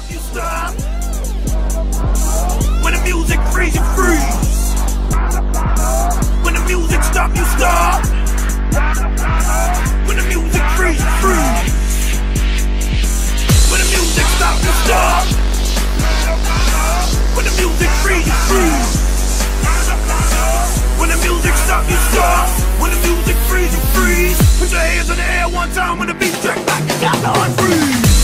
you stop. When the music freeze, you freeze. When the music stop, you stop. When the music freeze, you freeze. When the music stop, you stop. When the music freeze, you freeze. When the music stop, you stop. When the music freeze, you freeze. Put your hands in the air one time when the beat track back, you got to unfreeze.